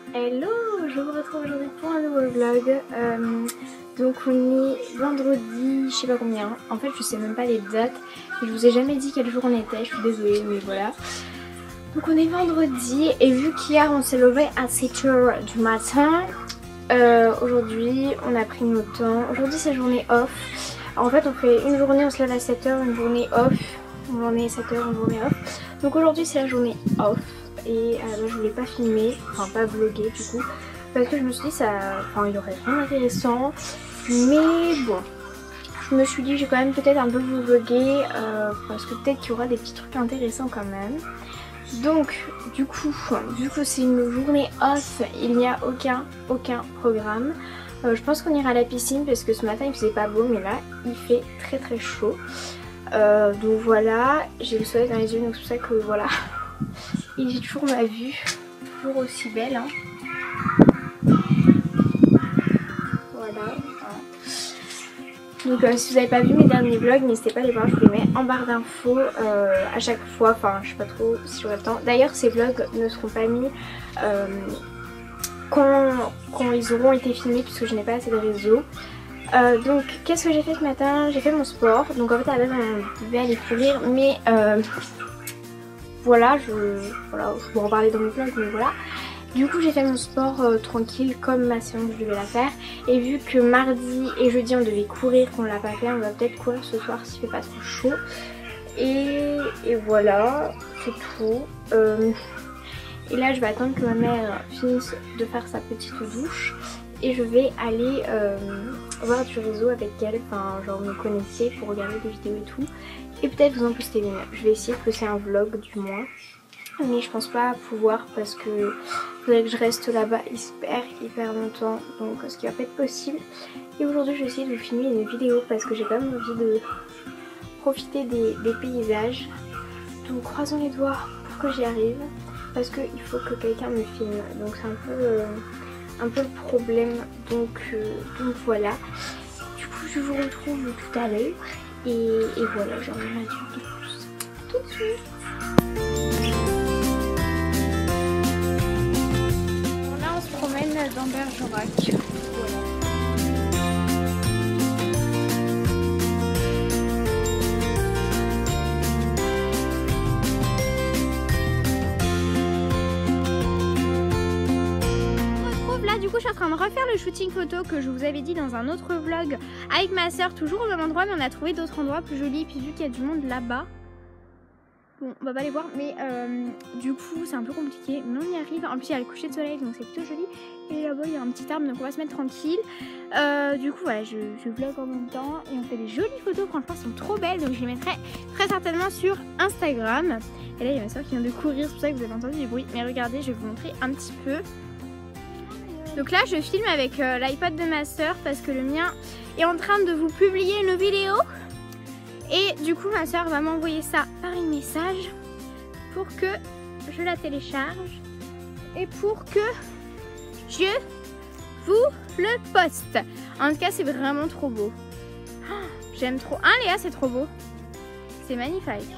Hello, je vous retrouve aujourd'hui pour un nouveau vlog. Donc on est vendredi, je sais pas combien. En fait je sais même pas les dates. Je vous ai jamais dit quel jour on était, je suis désolée mais voilà. Donc on est vendredi et vu qu'hier on s'est levé à 7h du matin, aujourd'hui on a pris notre temps. Aujourd'hui c'est journée off. Alors, en fait on fait une journée, on se lève à 7h, une journée off. Une journée 7h, une journée off. Donc aujourd'hui c'est la journée off. Et je voulais pas filmer, enfin pas vlogger du coup, parce que je me suis dit il y aurait rien d'intéressant, mais bon, je me suis dit j'ai quand même peut-être un peu vous vlogger, parce que peut-être qu'il y aura des petits trucs intéressants quand même. Donc du coup, vu que c'est une journée off, il n'y a aucun programme. Je pense qu'on ira à la piscine parce que ce matin il faisait pas beau, mais là il fait très chaud. Donc voilà, j'ai le soleil dans les yeux, donc c'est pour ça que voilà. Et j'ai toujours ma vue, toujours aussi belle. Hein. Voilà. Donc si vous n'avez pas vu mes derniers vlogs, n'hésitez pas à les voir, je vous les mets en barre d'infos à chaque fois. Enfin, je sais pas trop si j'aurai le temps. D'ailleurs, ces vlogs ne seront pas mis quand ils auront été filmés, puisque je n'ai pas assez de réseau. Donc, qu'est-ce que j'ai fait ce matin? J'ai fait mon sport. Donc, en fait, à la base, on devait aller courir, mais voilà, je peux en parler dans mon vlog, mais voilà. Du coup j'ai fait mon sport tranquille comme ma séance je devais la faire. Et vu que mardi et jeudi on devait courir, qu'on l'a pas fait, on va peut-être courir ce soir s'il fait pas trop chaud. Et voilà, c'est tout. Et là je vais attendre que ma mère finisse de faire sa petite douche. Et je vais aller voir du réseau avec elle, enfin genre me connecter pour regarder des vidéos et tout. Et peut-être vous en poster une. Je vais essayer de poster un vlog du moins. Mais je pense pas pouvoir parce que il faudrait que je reste là-bas hyper longtemps. Donc ce qui va pas être possible. Et aujourd'hui je vais essayer de vous filmer une vidéo parce que j'ai quand même envie de profiter des paysages. Donc croisons les doigts pour que j'y arrive. Parce qu'il faut que quelqu'un me filme. Donc c'est un peu le problème. Donc voilà. Du coup je vous retrouve tout à l'heure. Et voilà, j'en ai tout de suite. Bon, là on se promène dans Bergerac. Voilà. Là du coup je suis en train de refaire le shooting photo que je vous avais dit dans un autre vlog avec ma soeur, toujours au même endroit, mais on a trouvé d'autres endroits plus jolis. Puis vu qu'il y a du monde là-bas, bon on va pas les voir, mais du coup c'est un peu compliqué, mais on y arrive. En plus il y a le coucher de soleil donc c'est plutôt joli. Et là-bas il y a un petit arbre donc on va se mettre tranquille. Du coup voilà, je vlog en même temps et on fait des jolies photos, franchement elles sont trop belles, donc je les mettrai très certainement sur Instagram. Et là il y a ma soeur qui vient de courir, c'est pour ça que vous avez entendu du bruit, mais regardez, je vais vous montrer un petit peu. Donc là je filme avec l'iPod de ma soeur parce que le mien est en train de vous publier une vidéo. Et du coup ma soeur va m'envoyer ça par un message pour que je la télécharge et pour que je vous le poste. En tout cas c'est vraiment trop beau. Oh, j'aime trop. Hein Léa, c'est trop beau. C'est magnifique.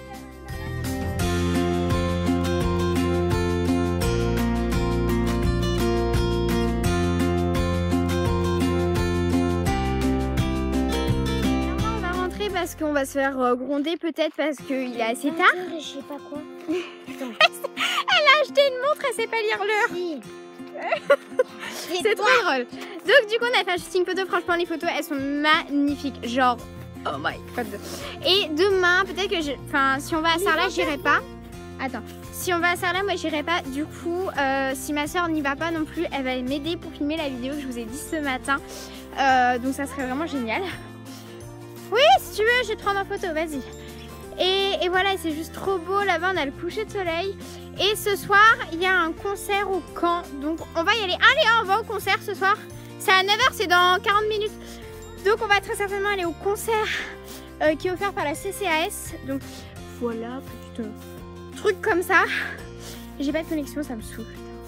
Parce qu'on va se faire gronder peut-être parce qu'il est assez tard. Je sais pas quoi. Elle a acheté une montre, elle sait pas lire l'heure. C'est trop drôle. Donc du coup on a fait un shooting photo, franchement les photos elles sont magnifiques. Genre oh my god. Et demain peut-être que si on va à Sarlat j'irai pas. Attends, si on va à Sarlat moi j'irai pas. Du coup si ma soeur n'y va pas non plus, elle va m'aider pour filmer la vidéo que je vous ai dit ce matin. Donc ça serait vraiment génial. Oui, si tu veux, je vais te prendre en photo, vas-y. Et voilà, c'est juste trop beau. Là-bas, on a le coucher de soleil. Et ce soir, il y a un concert au camp. Donc, on va y aller. Allez, on va au concert ce soir. C'est à 9h, c'est dans 40 minutes. Donc, on va très certainement aller au concert qui est offert par la CCAS. Donc, voilà, petit truc comme ça. J'ai pas de connexion, ça me saoule.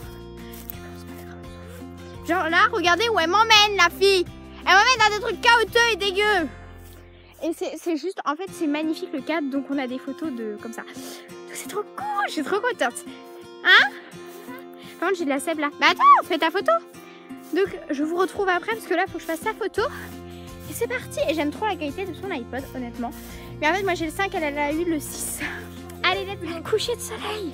Genre là, regardez où elle m'emmène, la fille. Elle m'emmène dans des trucs chaotiques et dégueux. Et c'est juste, en fait c'est magnifique le cadre, donc on a des photos de comme ça. C'est trop cool, je suis trop contente. Hein? contre j'ai de la sève là. Bah attends, fais ta photo. Donc je vous retrouve après parce que là faut que je fasse sa photo. Et c'est parti. Et j'aime trop la qualité de son iPod honnêtement. Mais en fait moi j'ai le 5, elle a eu le 6. Allez let's go. Coucher de soleil.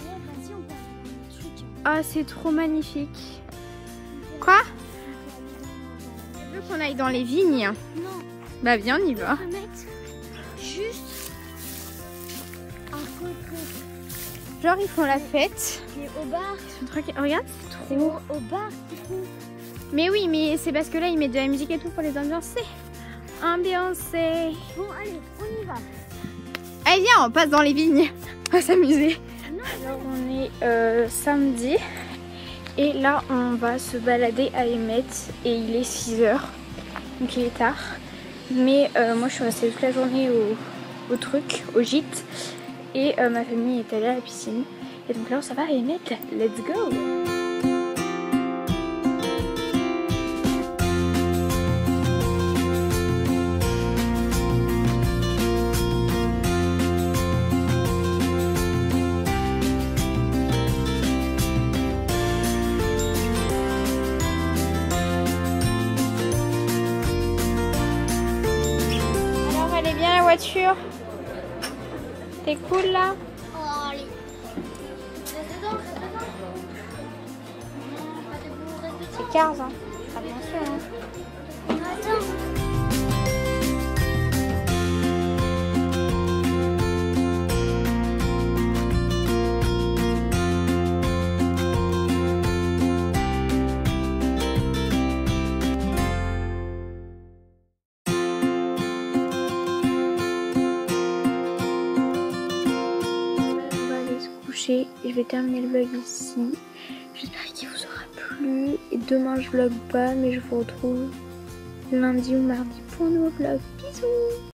Ah c'est trop magnifique. Quoi? Tu veux qu'on aille dans les vignes? Non. Bah viens on y va. On va mettre juste un photo. Genre ils font la fête. Mais au bar. Ils sont tranquilles. Regarde c'est trop. Au bar qu'ils font. Mais oui mais c'est parce que là ils mettent de la musique et tout pour les ambiancer. Ambiancer. Bon allez on y va. Allez viens on passe dans les vignes. On va s'amuser. Alors on est samedi. Et là on va se balader à Emmet. Et il est 6h. Donc il est tard. Mais moi je suis restée toute la journée au truc, au gîte. Et ma famille est allée à la piscine. Et donc là on s'en va à Emmet. Let's go! Alors elle est bien la voiture? C'est cool là? Oh allez. Reste dedans, reste dedans. Non, pas debout, reste dedans. C'est Cars hein. Attention hein. Attends. Je vais terminer le vlog ici. J'espère qu'il vous aura plu. Et demain je vlog pas, mais je vous retrouve lundi ou mardi pour un nouveau vlog. Bisous!